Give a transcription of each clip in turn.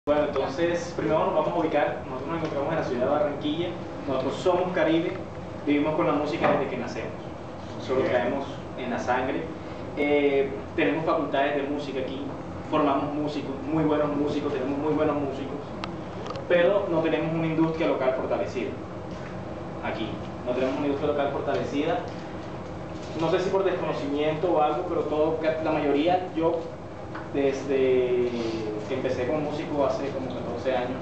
Bueno, entonces primero nos vamos a ubicar. Nosotros nos encontramos en la ciudad de Barranquilla. Nosotros somos Caribe, vivimos con la música desde que nacemos. Nosotros lo traemos en la sangre. Tenemos facultades de música aquí, formamos músicos, muy buenos músicos, tenemos muy buenos músicos, pero no tenemos una industria local fortalecida. Aquí, no tenemos una industria local fortalecida. No sé si por desconocimiento o algo, pero la mayoría, yo desde que empecé como músico hace como 14 años,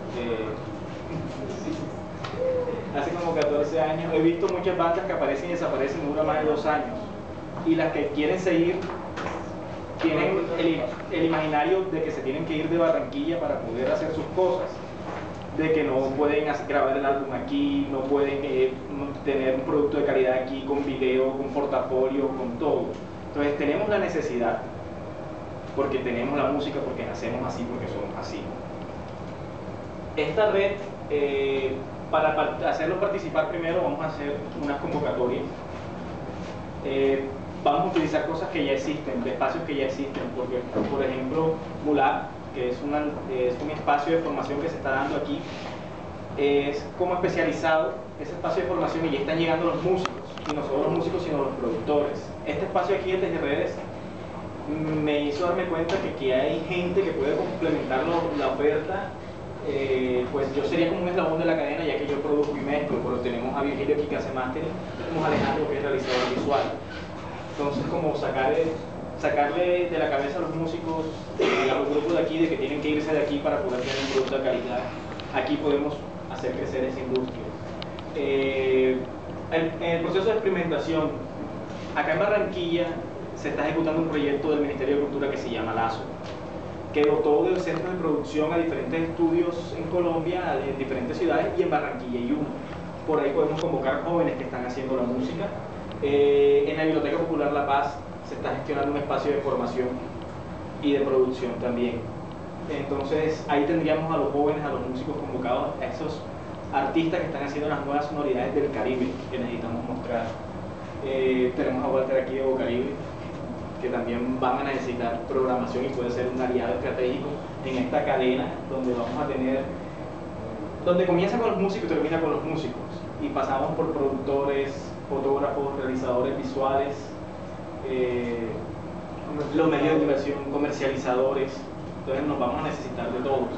hace como 14 años, he visto muchas bandas que aparecen y desaparecen y duran más de 2 años. Y las que quieren seguir tienen el imaginario de que se tienen que ir de Barranquilla para poder hacer sus cosas, de que no pueden grabar el álbum aquí, no pueden tener un producto de calidad aquí con video, con portafolio, con todo. Entonces tenemos la necesidad, porque tenemos la música, porque nacemos así, porque somos así. Esta red, para hacerlo participar primero vamos a hacer unas convocatorias. Vamos a utilizar cosas que ya existen, de espacios que ya existen, porque por ejemplo MULAC, que es un espacio de formación que se está dando aquí, es como especializado ese espacio de formación y ya están llegando los músicos, y no solo los músicos sino los productores. Este espacio aquí de Desde Redes me hizo darme cuenta que hay gente que puede complementar la oferta. Pues yo sería como un eslabón de la cadena, ya que yo produzco y mezclo, pero tenemos a Virgilio aquí que hace mastering, tenemos a Alejandro que es realizador visual. Entonces como sacarle de la cabeza a los músicos, a los grupos de aquí, de que tienen que irse de aquí para poder tener un producto de calidad. Aquí podemos hacer crecer esa industria. En el proceso de experimentación, acá en Barranquilla se está ejecutando un proyecto del Ministerio de Cultura que se llama Lazo, que dotó de centros de producción a diferentes estudios en Colombia, en diferentes ciudades, y en Barranquilla hay uno. Por ahí podemos convocar jóvenes que están haciendo la música. En la Biblioteca Popular La Paz se está gestionando un espacio de formación y de producción también. Entonces ahí tendríamos a los jóvenes, a los músicos convocados, a esos artistas que están haciendo las nuevas sonoridades del Caribe que necesitamos mostrar. Tenemos a Walter aquí de Bocaribe, que también van a necesitar programación y puede ser un aliado estratégico en esta cadena donde vamos a tener, donde comienza con los músicos y termina con los músicos, y pasamos por productores, fotógrafos, realizadores visuales, los medios de diversión, comercializadores. Entonces nos vamos a necesitar de todos.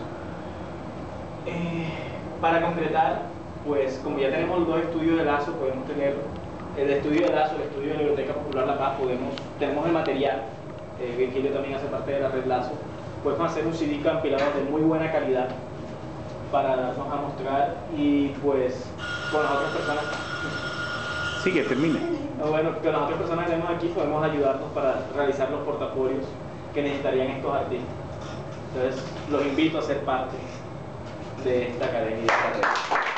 Para concretar, pues como ya tenemos los 2 estudios de Lazo, podemos tener el estudio de Lazo, el estudio de la Biblioteca Popular La Paz, tenemos el material, Virgilio también hace parte de la red Lazo, podemos hacer un CD compilado de muy buena calidad para darnos a mostrar, y pues con las otras personas. Sí, que termine. Bueno, con las otras personas que tenemos aquí podemos ayudarnos para realizar los portafolios que necesitarían estos artistas. Entonces los invito a ser parte de esta academia y de esta red.